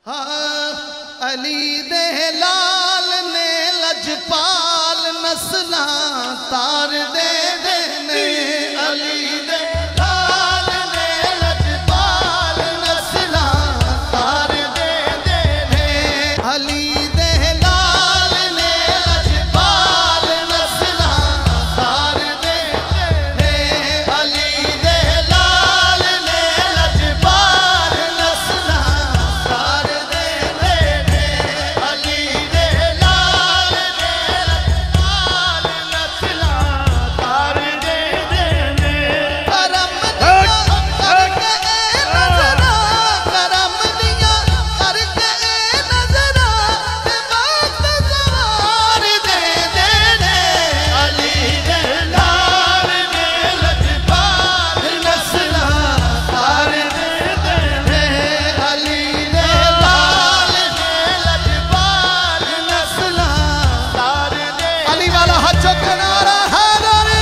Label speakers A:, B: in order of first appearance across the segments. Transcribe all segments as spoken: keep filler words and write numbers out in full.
A: हाँ अली दे लाल ने लजपाल नस्ला तार दे देने अली दे लाल ने लजपाल नस्ला तार दे देने अली दे लाल ने लजपाल नस्ला तार दे देने अली दे लाल ने लजपाल नस्ला तार दे देने अली दे लाल ने लजपाल नस्ला तार दे देने करम दिया करके नजरा करम दिया करके नजरा ते बात सवार दे देने अली दे लाल ने लजपाल नस्ला तार दे देने अली दे लाल ने लजपाल नस्ला तार दे अली वाला हाथ चुक नारा हैदरी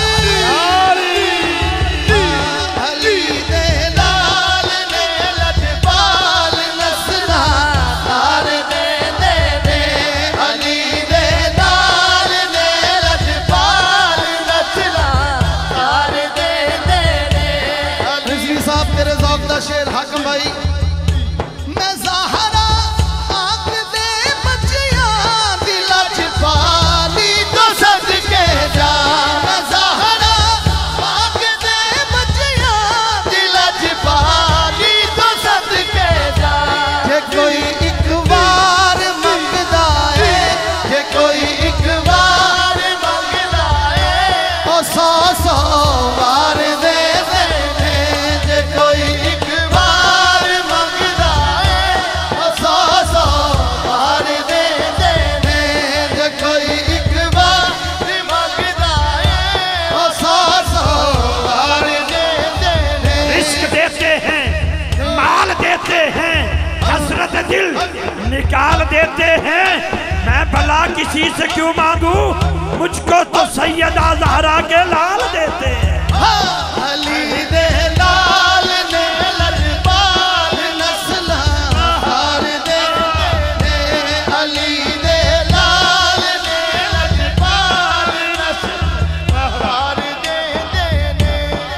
A: अली दे लाल ने लजपाल नस्ला तार दे देने अली दे लाल ने लजपाल नस्ला तार दे देने रिजवी साहब तेरे ज़ौक़ दा शेर हाकम भाई मैं ज़ाहरा आँख दे बच्चियां दी लजपाली तो सदके जा मैं ज़ाहरा आँख दे बच्चियां दी लजपाली तो सदके जा जे कोई एक बार मंगदा है जे कोई एक बार मंगदा है ओ सौ सौ बार दे देने जे कोई एक बार मंगदा है ओ सौ सौ बार दे देने जे कोई एक बार मंगदा है ओ सौ सौ बार दे देने
B: रिस्क देते हैं, माल देते हैं, हसरत दिल निकाल देते हैं। मैं भला किसी से क्यों मांगू, मुझको तो सैयदा ज़हरा के लाल देते हैं।
A: अली दे लाल ने लजपाल नस्ला तार दे देने अली दे लाल ने लजपाल नस्ला तार दे देने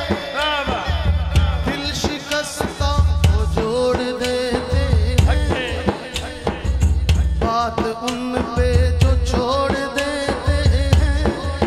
A: दिल शिकस्ता को जोड़ देते हैं बात उन पे जो छोड़ देते हैं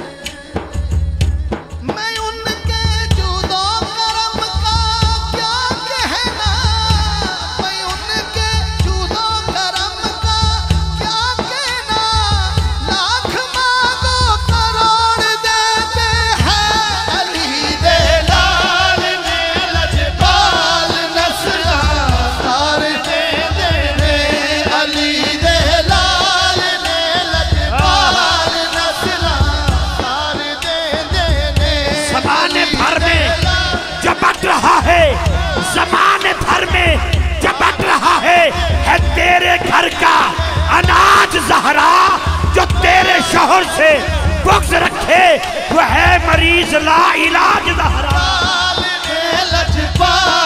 A: मैं उनके जुदो करम का क्या कहना मैं उनके जुदो करम का क्या कहना लाख मांगो करोड़ देते हैं अली दे लाल ने लजपाल नस्ला तार दे देने अली दे लाल ने लजपाल नस्ला तार दे देने
B: ज़माने भर में झपट रहा है, ज़माने भर में झपट रहा है है तेरे घर का अनाज ज़हरा जो तेरे शोहर से बुग़्ज़ रखे वो है मरीज ला इलाज ज़हरा।
A: लाल ने लजपाल